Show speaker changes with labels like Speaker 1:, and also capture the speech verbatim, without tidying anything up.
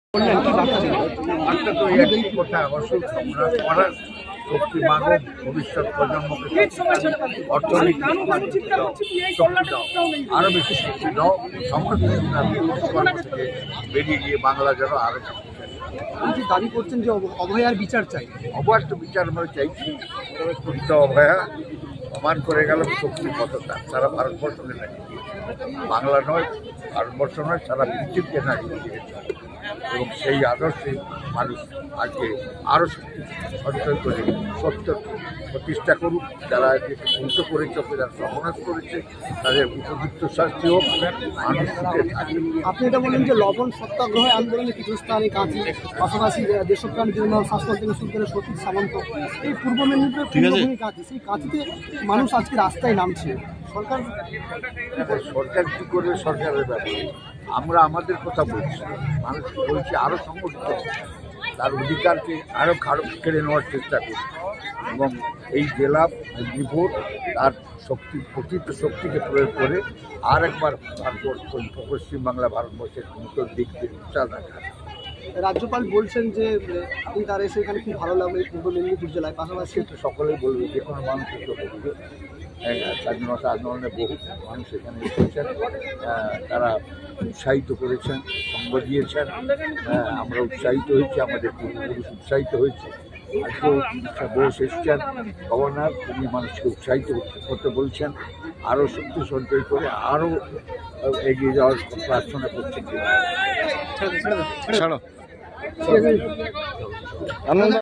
Speaker 1: ভবিষ্যৎ প্রজন্মকে অর্থনীতি আরো বেশি শক্তি দাও, সমস্ত থেকে বেরিয়ে গিয়ে বাংলা যেন আরো শক্তিশালী।
Speaker 2: দাবি করছেন যে অভয়ার বিচার চাই।
Speaker 1: অভয়ার তো বিচার আমরা চাইছি, কিন্তু অভয়া প্রমাণ করে গেল শক্তির কতটা সারা ভারতবর্ষকে নাকি বাংলা নয়, ভারতবর্ষ নয়, সারা পৃথিবীকে নাড়িয়ে দিয়েছে। এবং সেই আদর্শে মানুষ আজকে আরও শক্তি সঞ্চয় করে সত্য প্রতিষ্ঠা করুক। যারা উল্টো করেছে, যারা সর্বনাশ করেছে, তাদের উপযুক্ত শাস্তি হোক, মানুষ সুখে থাকে।
Speaker 2: আপনি এটা বলেন যে লবণ সত্যাগ্রহ আন্দোলনে কিছু স্থানে কাঁচি, পাশাপাশি দেশপ্রাণী তৃণমূল শাসক থেকে শুরু করে সতীশ সামন্ত, এই পূর্ব মেদিনীপুরের পূর্বভূমি কাঁচি, সেই কাঁচিতে মানুষ আজকে রাস্তায় নামছে। সরকার
Speaker 1: সরকার কী করবে? সরকারের ব্যাপারে আমরা আমাদের কথা বলছি, মানুষকে বলছি আরও সংগঠিত, তার অধিকারকে আরও খারাপ কেড়ে নেওয়ার চেষ্টা করছি। এবং এই জেলা মেদিনীপুর তার শক্তি প্রকৃত শক্তিকে প্রয়োগ করে আর একবার ভারতবর্ষ পশ্চিমবাংলা ভারতবর্ষের নতুন দিককে উচ্চার রাখা।
Speaker 2: রাজ্যপাল বলছেন যে আপনি তার এসে এখানে খুব ভালো লাগলো এই পূর্ব মেদিনীপুর জেলায়, পাশাপাশি
Speaker 1: তো সকলেই বলবে, যে কোনো মানুষের তো বলবে। স্বাধীনতা আন্দোলনে বহু মানুষ এখানে এসেছেন, তারা উৎসাহিত করেছেন, সঙ্গ দিয়েছেন, আমরা উৎসাহিত হয়েছি, আমাদের পূর্বপুরুষ উৎসাহিত হয়েছে। আজকেও বোস এসছেন গভর্নর, তিনি মানুষকে উৎসাহিত করতে বলছেন, আরও শক্তি সঞ্চয় করে আরও এগিয়ে যাওয়ার প্রার্থনা করছেন।